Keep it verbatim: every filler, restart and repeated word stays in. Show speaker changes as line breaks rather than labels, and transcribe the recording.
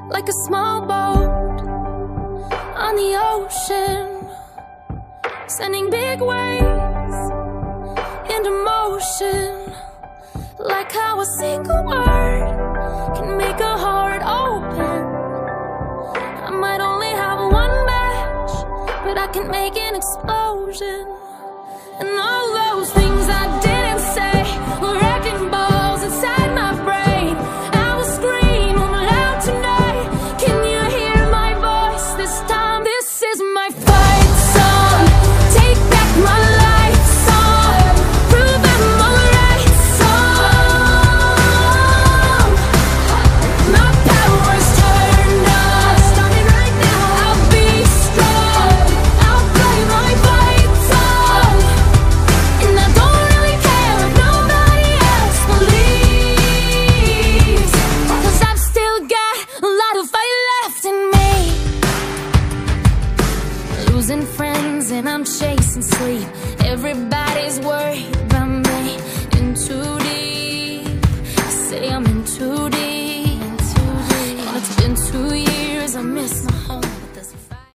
like a small boat on the ocean, sending big waves into motion, like how a single word can make a heart open. I might only have one match, but I can make an explosion. And all those things I didn't say were wrecking balls inside my brain. I will scream loud tonight. Can you hear my voice this time? This is my fight song. Take back my life song. Prove I'm alright song. My power's turned on. Starting right now. I'll be strong. I'll play my fight song. And I don't really care if nobody else believes, 'cause I've still got a lot of fight left in me. Losing friends and I'm chasing sleep. Everybody's worried about me. In too deep. I say I'm in too deep. And it's been two years. I miss my home, but there's a